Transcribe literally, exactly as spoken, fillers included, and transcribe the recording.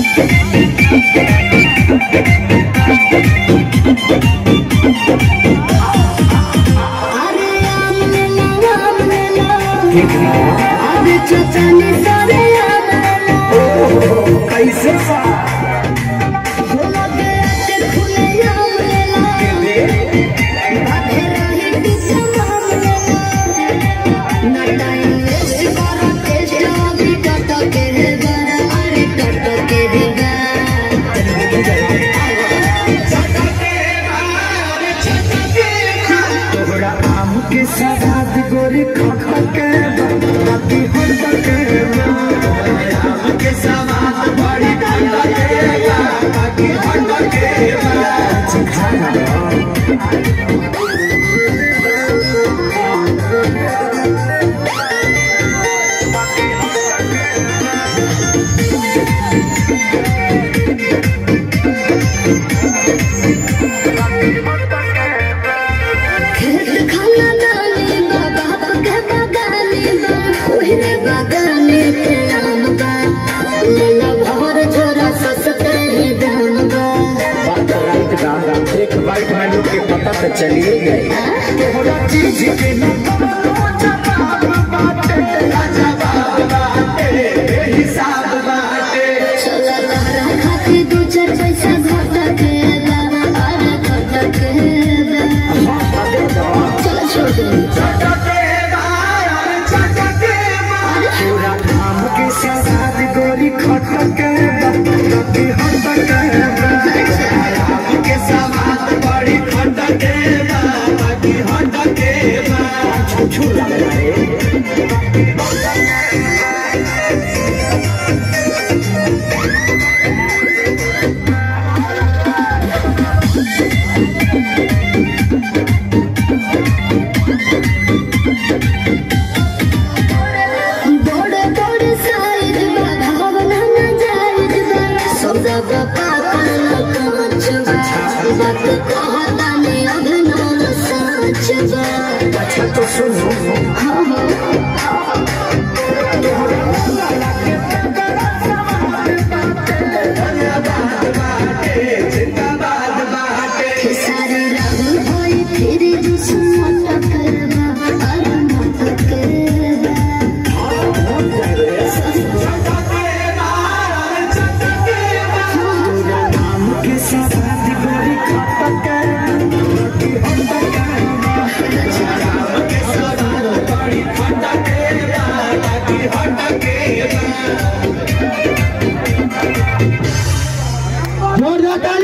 कैसे के सवाद गोरी खा के बाकी हट के आम के सवाद बड़ी खा के बाकी हट के खाना एक बाइट में लोग के पता तो चलिए गए तोहरा चीज के न जवाब बाटे जवाब बाटे हिसाब बाटे चला लहरा खाके दो चार पैसा घट के अरे घट के चला छोड़ दे पूरा आम के सवाद गोरी खट के बाकी हट के आम के सवाद बड़ी खट के बाकी हट के छू लग अच्छा तो सुनो सारे राहुल भाई फिर दुश्मन करवा